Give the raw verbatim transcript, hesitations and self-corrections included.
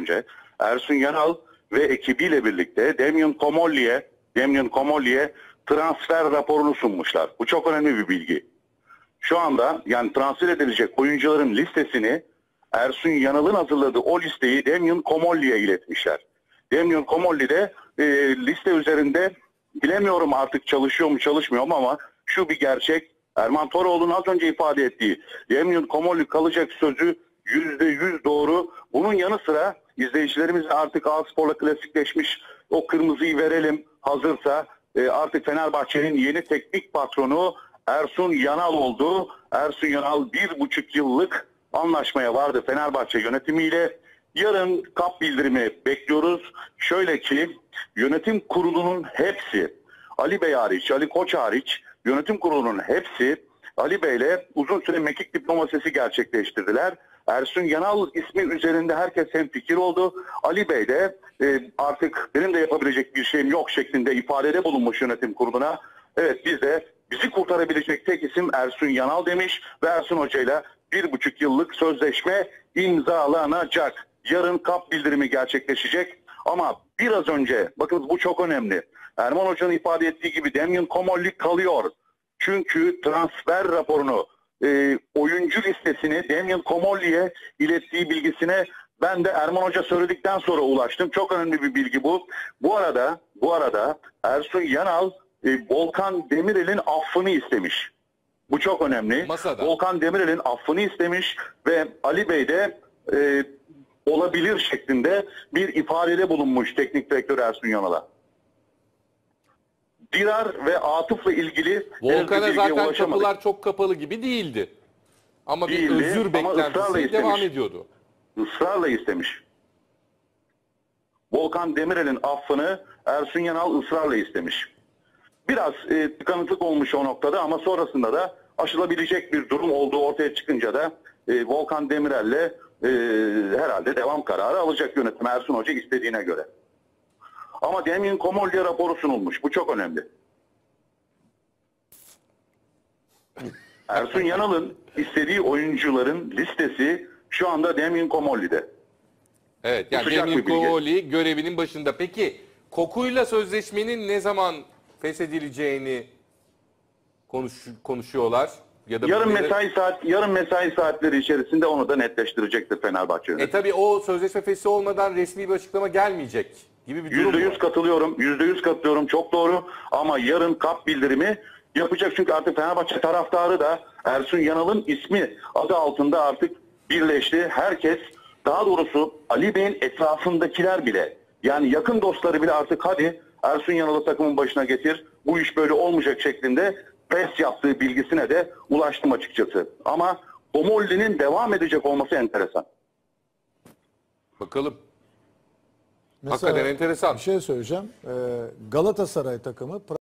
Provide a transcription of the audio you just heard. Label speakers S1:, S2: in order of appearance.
S1: önce Ersun Yanal ve ekibiyle birlikte Damian Comolli'ye Damian Comolli'ye transfer raporunu sunmuşlar. Bu çok önemli bir bilgi. Şu anda yani transfer edilecek oyuncuların listesini Ersun Yanal'ın hazırladığı o listeyi Damian Comolli'ye iletmişler. Damian Comolli de e, liste üzerinde bilemiyorum artık çalışıyor mu çalışmıyor mu ama şu bir gerçek. Erman Toroğlu'nun az önce ifade ettiği Damian Comolli kalacak sözü yüzde yüz doğru. Bunun yanı sıra izleyicilerimiz artık A-Spor'la klasikleşmiş o kırmızıyı verelim hazırsa e, artık Fenerbahçe'nin yeni teknik patronu Ersun Yanal oldu. Ersun Yanal bir buçuk yıllık anlaşmaya vardı Fenerbahçe yönetimiyle. Yarın kap bildirimi bekliyoruz. Şöyle ki yönetim kurulunun hepsi Ali Bey hariç, Ali Koç hariç yönetim kurulunun hepsi Ali Bey'le uzun süre mekik diplomasisi gerçekleştirdiler. Ersun Yanal ismi üzerinde herkes hemfikir oldu. Ali Bey de e, artık benim de yapabilecek bir şeyim yok şeklinde ifadede bulunmuş yönetim kuruluna. Evet biz de bizi kurtarabilecek tek isim Ersun Yanal demiş ve Ersun Hoca'yla bir buçuk yıllık sözleşme imzalanacak. Yarın kap bildirimi gerçekleşecek ama biraz önce bakın bu çok önemli. Erman Hoca'nın ifade ettiği gibi Damian Comolli kalıyor. Çünkü transfer raporunu e, oyuncu listesini Damian Comolli'ye ilettiği bilgisine ben de Erman Hoca söyledikten sonra ulaştım. Çok önemli bir bilgi bu. Bu arada bu arada Ersun Yanal e, Volkan Demirel'in affını istemiş. Bu çok önemli.
S2: Masada.
S1: Volkan Demirel'in affını istemiş ve Ali Bey de e, olabilir şeklinde bir ifadede bulunmuş teknik direktör Ersun Yanal'a. Dirar ve Atıf'la ilgili
S2: Volkan'a zaten kapılar çok kapalı gibi değildi. Ama bir
S1: değildi,
S2: özür beklentisi devam ediyordu.
S1: Israrla istemiş. Volkan Demirel'in affını Ersun Yanal ısrarla istemiş. Biraz e, tıkanıklık olmuş o noktada ama sonrasında da aşılabilecek bir durum olduğu ortaya çıkınca da e, Volkan Demirel'le e, herhalde devam kararı alacak yönetim Ersun Hoca istediğine göre. Ama Damian Comolli raporu sunulmuş. Bu çok önemli. Ersun Yanal'ın istediği oyuncuların listesi şu anda Damian Comolli'de.
S2: Evet yani Damian Comolli görevinin başında. Peki Koku'yla sözleşmenin ne zaman feshedileceğini konuş, konuşuyorlar? Ya da
S1: yarın
S2: bunları...
S1: mesai saat yarın mesai saatleri içerisinde onu da netleştirecektir Fenerbahçe yönetimi.
S2: E tabii o sözleşme feshi olmadan resmi bir açıklama gelmeyecek gibi bir durum
S1: Yüzde yüz
S2: var.
S1: katılıyorum. Yüzde yüz katılıyorum. Çok doğru. Ama yarın kap bildirimi yapacak çünkü artık Fenerbahçe taraftarı da Ersun Yanal'ın ismi adı altında artık birleşti. Herkes, daha doğrusu Ali Bey'in etrafındakiler bile, yani yakın dostları bile artık hadi Ersun Yanal'ı takımın başına getir, bu iş böyle olmayacak şeklinde pes yaptığı bilgisine de ulaştım açıkçası. Ama Comolli'nin devam edecek olması enteresan.
S2: Bakalım.
S3: Mesela
S2: Hakikaten enteresan.
S3: bir şey söyleyeceğim. Ee, Galatasaray takımı